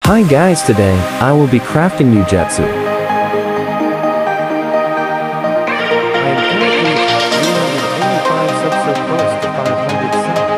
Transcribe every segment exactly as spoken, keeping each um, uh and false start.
Hi guys, today, I will be crafting Mugetsu. I am currently at three hundred eighty-five subs, so close to five hundred subs.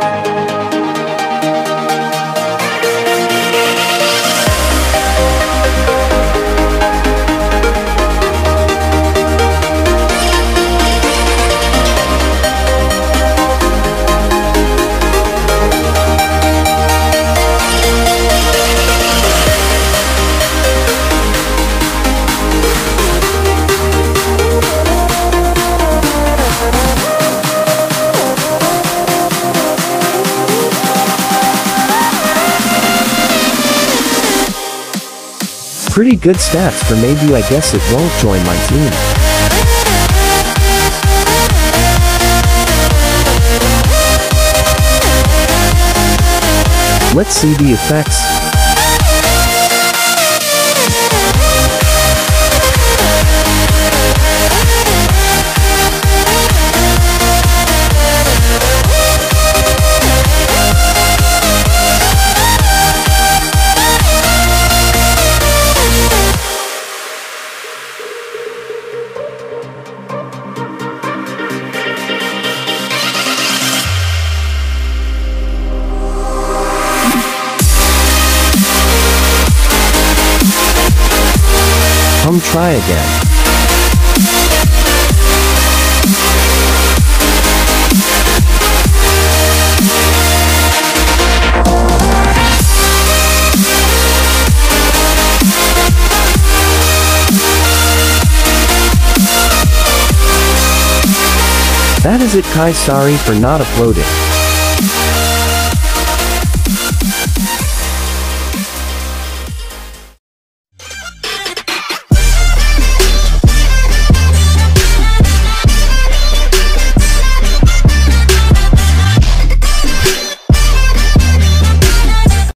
Pretty good stats for maybe. I guess it won't join my team. Let's see the effects. Come try again. That is it, Kai. Sorry for not uploading.